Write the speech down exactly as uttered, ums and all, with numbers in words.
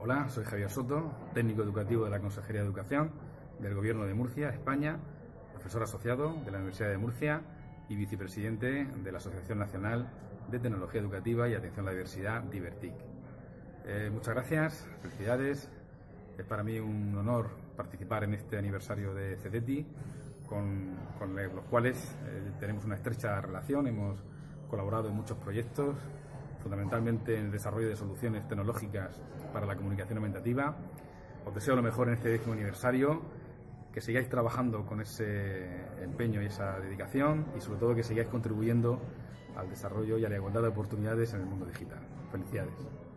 Hola, soy Javier Soto, técnico educativo de la Consejería de Educación del Gobierno de Murcia, España, profesor asociado de la Universidad de Murcia y vicepresidente de la Asociación Nacional de Tecnología Educativa y Atención a la Diversidad, Divertic. Eh, muchas gracias, felicidades. Es para mí un honor participar en este aniversario de CEDETI, con, con los cuales eh, tenemos una estrecha relación. Hemos colaborado en muchos proyectos, fundamentalmente en el desarrollo de soluciones tecnológicas para la comunicación aumentativa. Os deseo lo mejor en este décimo aniversario, que sigáis trabajando con ese empeño y esa dedicación y sobre todo que sigáis contribuyendo al desarrollo y a la igualdad de oportunidades en el mundo digital. Felicidades.